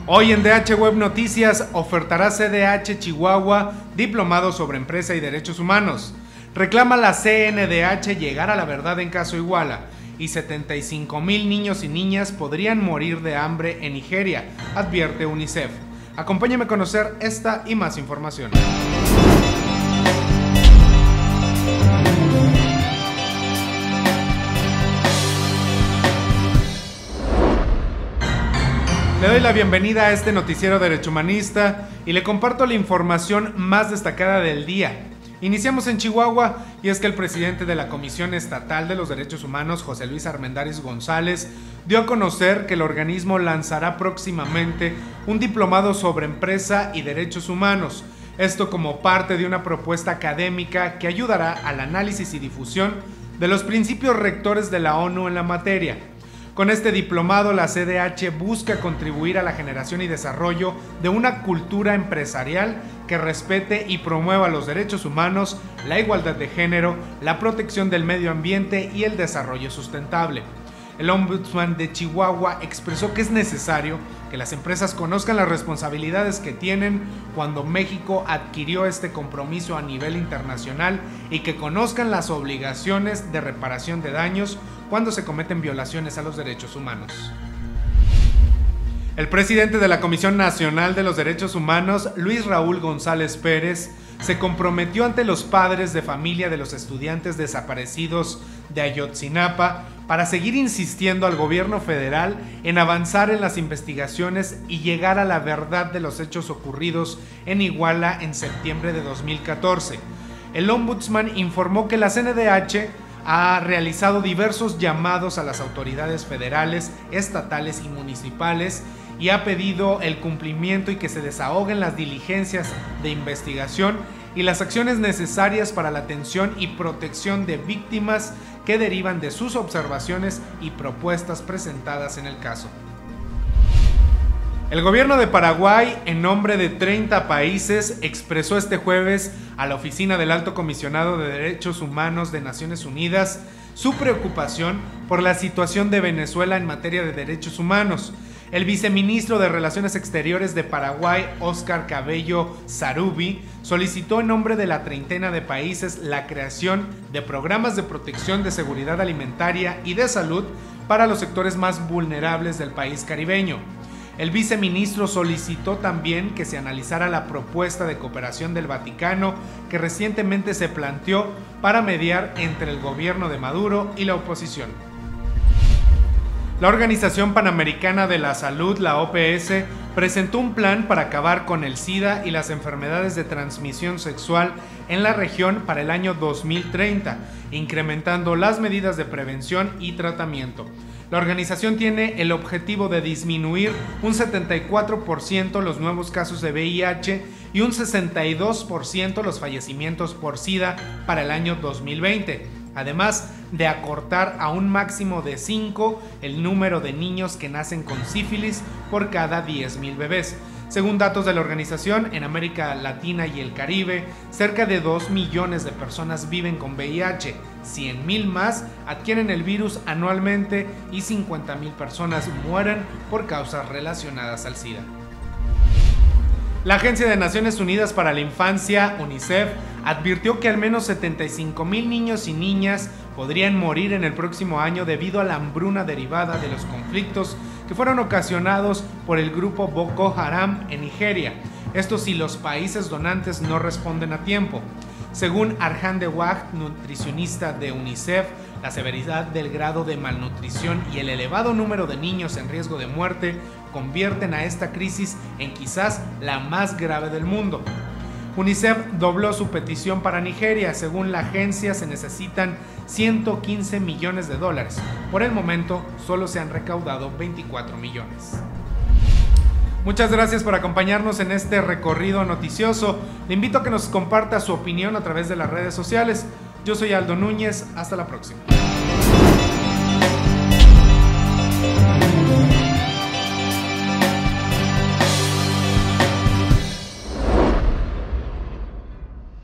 Hoy en DH Web Noticias ofertará CDH Chihuahua diplomado sobre empresa y derechos humanos. Reclama la CNDH llegar a la verdad en caso Iguala y 75,000 niños y niñas podrían morir de hambre en Nigeria, advierte UNICEF. Acompáñame a conocer esta y más información. Le doy la bienvenida a este noticiero derechohumanista y le comparto la información más destacada del día. Iniciamos en Chihuahua y es que el presidente de la Comisión Estatal de los Derechos Humanos, José Luis Armendáriz González, dio a conocer que el organismo lanzará próximamente un diplomado sobre empresa y derechos humanos. Esto como parte de una propuesta académica que ayudará al análisis y difusión de los principios rectores de la ONU en la materia. Con este diplomado, la CDH busca contribuir a la generación y desarrollo de una cultura empresarial que respete y promueva los derechos humanos, la igualdad de género, la protección del medio ambiente y el desarrollo sustentable. El Ombudsman de Chihuahua expresó que es necesario que las empresas conozcan las responsabilidades que tienen cuando México adquirió este compromiso a nivel internacional y que conozcan las obligaciones de reparación de daños cuando se cometen violaciones a los derechos humanos. El presidente de la Comisión Nacional de los Derechos Humanos, Luis Raúl González Pérez, se comprometió ante los padres de familia de los estudiantes desaparecidos de Ayotzinapa para seguir insistiendo al gobierno federal en avanzar en las investigaciones y llegar a la verdad de los hechos ocurridos en Iguala en septiembre de 2014. El Ombudsman informó que la CNDH ha realizado diversos llamados a las autoridades federales, estatales y municipales y ha pedido el cumplimiento y que se desahoguen las diligencias de investigación y las acciones necesarias para la atención y protección de víctimas que derivan de sus observaciones y propuestas presentadas en el caso. El gobierno de Paraguay, en nombre de 30 países, expresó este jueves a la Oficina del Alto Comisionado de Derechos Humanos de Naciones Unidas su preocupación por la situación de Venezuela en materia de derechos humanos. El viceministro de Relaciones Exteriores de Paraguay, Óscar Cabello Sarubi, solicitó en nombre de la treintena de países la creación de programas de protección de seguridad alimentaria y de salud para los sectores más vulnerables del país caribeño. El viceministro solicitó también que se analizara la propuesta de cooperación del Vaticano que recientemente se planteó para mediar entre el gobierno de Maduro y la oposición. La Organización Panamericana de la Salud, la OPS, presentó un plan para acabar con el SIDA y las enfermedades de transmisión sexual en la región para el año 2030, incrementando las medidas de prevención y tratamiento. La organización tiene el objetivo de disminuir un 74% los nuevos casos de VIH y un 62% los fallecimientos por SIDA para el año 2020, además de acortar a un máximo de 5 el número de niños que nacen con sífilis por cada 10,000 bebés. Según datos de la organización, en América Latina y el Caribe, cerca de 2 millones de personas viven con VIH, 100,000 más adquieren el virus anualmente y 50,000 personas mueren por causas relacionadas al SIDA. La Agencia de Naciones Unidas para la Infancia, UNICEF, advirtió que al menos 75,000 niños y niñas podrían morir en el próximo año debido a la hambruna derivada de los conflictos que fueron ocasionados por el grupo Boko Haram en Nigeria. Esto si los países donantes no responden a tiempo. Según Arhan Dewag, nutricionista de UNICEF, la severidad del grado de malnutrición y el elevado número de niños en riesgo de muerte convierten a esta crisis en quizás la más grave del mundo. UNICEF dobló su petición para Nigeria. Según la agencia, se necesitan 115 millones de dólares. Por el momento, solo se han recaudado 24 millones. Muchas gracias por acompañarnos en este recorrido noticioso. Le invito a que nos comparta su opinión a través de las redes sociales. Yo soy Aldo Núñez. Hasta la próxima.